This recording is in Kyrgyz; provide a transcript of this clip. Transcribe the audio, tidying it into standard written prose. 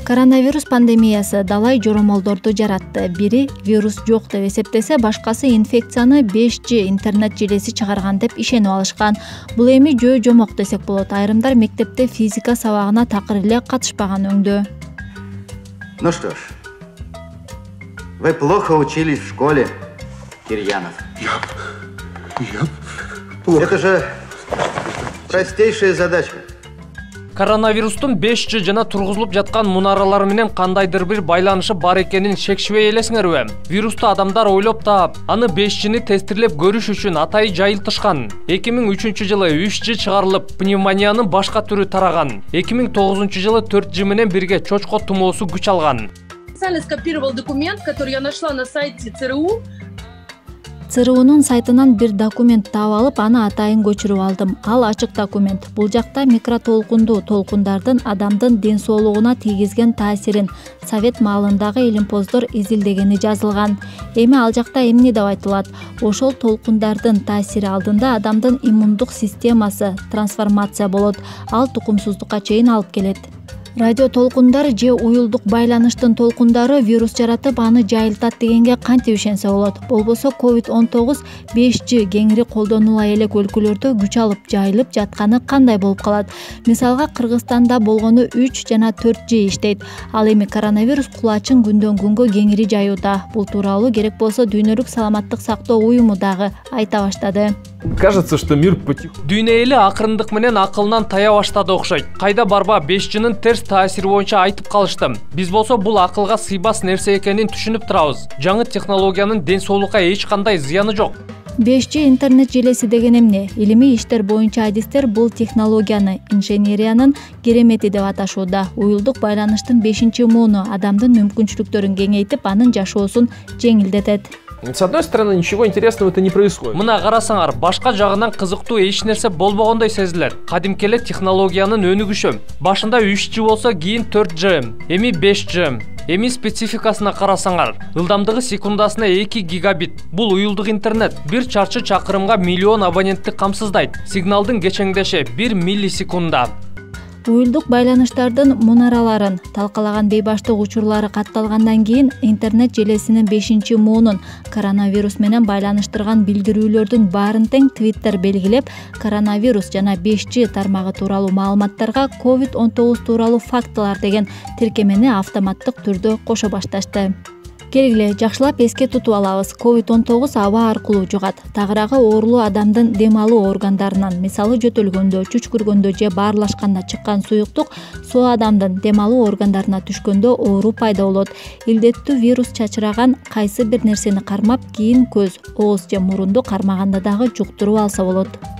Коронавирус пандемиясы далай жоромолдорду жаратты. Бири вирус жок деп эсептесе, башкасы инфекцияны 5G интернет желеси чыгарган деп ишенип алышкан. Бул эми жөө жомок десек болот. Айрымдар мектепте физика сабагына такыр эле катышпаган өңдө. Ну что ж, вы плохо учились в школе, Кирьянов. Я плохо. Это же простейшая задачка. Коронавирустун 5G жана тургузулуп жаткан мунаралар менен кандайдыр бир байланышы бар экенин шекшибей элесиңерби? Вирусту адамдар ойлоп таап, аны 5G'ни тестирлеп көрүш үчүн атайы жайылтышкан. 2003 жылы 3G чыгарылып, пневмониянын башка түрү тараган. 2009 жылы 4G менен бирге чочко тумоосу күч алган. Специально скопировал документ, который я нашла на сайте ЦРУ. ЦРУнун сайтынан бир документ таап алып, аны атайын көчүрүп алдым. Ал ачык документ. Бул жакта микротолкундуу толкундардын адамдын ден соолугуна тийгизген таасирин совет маалындагы илимпоздор изилдегени жазылган. Эми ал жакта эмне деп айтылат? Ошол толкундардын таасири алдында адамдын иммундук системасы трансформация болот. Ал тукумсуздукка чейин алып келет. Радио толкундар же уюлдук байланыштын толкундары вирус жаратып, аны жайылтат дегенге кантип ишенсе болот? Болбосо COVID-19 5G кеңири колдонула элек өлкөлөрдө күч алып жайылып жатканы кандай болуп калат? Мисалга, Кыргызстанда болгону 3 жана 4G иштейт. Ал эми коронавирус кулачын күндөн күнгө кеңири жаюуда. Бул тууралуу керек болсо Дүйнөлүк саламаттык сактоо уюму дагы айта баштады. Кажется, что мир потихоньку. Дүйнө эли акырындык менен акылынан тая баштады окшойт. Кайда барба 5G'нин терс таасири боюнча айтып калышты. Биз болсо бул акылга сыйбас нерсе экенин түшүнүп турабыз. Жаңы технологиянын ден соолукка эч кандай зыяны жок. 5G интернет желеси деген эмне? Илимий иштер боюнча адистер бул технологияны инженериянын керемети деп аташууда. Уюлдук байланыштын 5-мууну адамдын мүмкүнчүлүктөрүн кеңейтип, анын жашоосун жеңилдетет. С одной стороны, ничего интересного это не происходит. Мына карасаңар, башка жагынан кызыктуу эч нерсе болбогондой сезилет. Кадимкеле технологиянын өнүгүшү. Башында 3G болсо, кийин 4G, эми 5G. Эми спецификасына карасаңар, ылдамдыгы секундасына 2 гигабит. Бул уюлдук интернет 1 чарчы чакырымга миллион абонентти камсыздайт. Сигналдын кечеңдеши 1 миллисекунда. Уюлдук байланыштардын мунараларын талкалаган бейбаштык учурлары катталгандан кийин интернет желесинин 5-муунун коронавирус менен байланыштырган билдирүүлөрдүн баарын тең Twitter белгилеп, коронавирус жана 5G тармагы тууралуу маалыматтарга COVID-19 тууралуу фактылар деген тиркемени автоматтык түрдө кошо башташты. Келгиле, жакшылап эске тутуп алабыз. COVID-19 аба аркылуу жугат. Тагыраагы оорулуу адамдын дем алуу органдарынан, мисалы жөтөлгөндө, чүчкүргөндө же баарлашканда чыккан суюктук соо адамдын дем алуу органдарына түшкөндө оору пайда болот. Илдеттүү вирус чачыраган кайсы бир нерсени кармап, кийин көз, ооз же мурунду кармаганда дагы жуктуруп алса болот.